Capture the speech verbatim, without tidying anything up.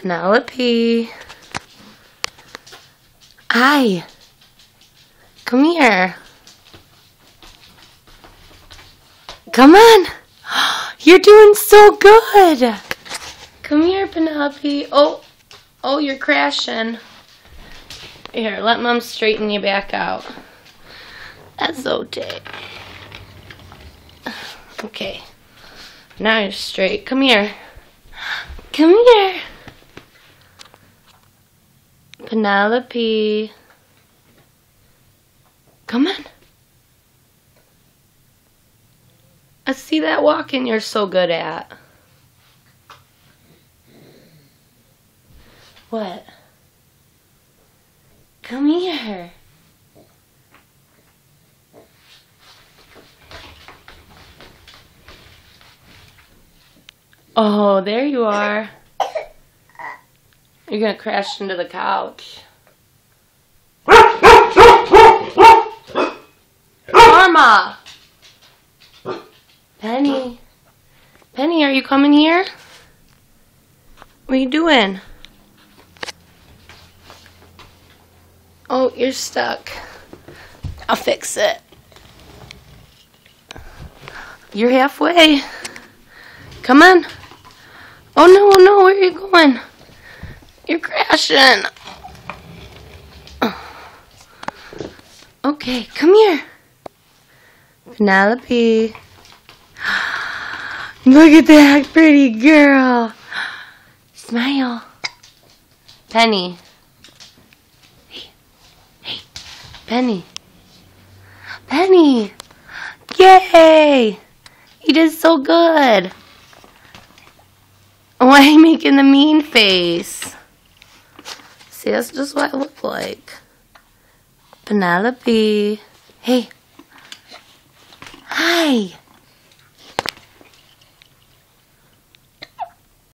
Penelope. Hi. Come here. Come on. You're doing so good. Come here, Penelope. Oh, oh, you're crashing. Here, let Mom straighten you back out. That's okay. Okay. Now you're straight. Come here. Come here. Penelope. Come on. I see that walking you're so good at. What? Come here. Oh, there you are. You're gonna crash into the couch. Norma! Penny. Penny, are you coming here? What are you doing? Oh, you're stuck. I'll fix it. You're halfway. Come on. Oh no, oh no, where are you going? You're crashing. Okay, come here. Penelope. Look at that pretty girl. Smile. Penny. Hey, hey, Penny. Penny. Yay! You did so good. Why are you making the mean face? See, that's just what I look like. Penelope. Hey. Hi.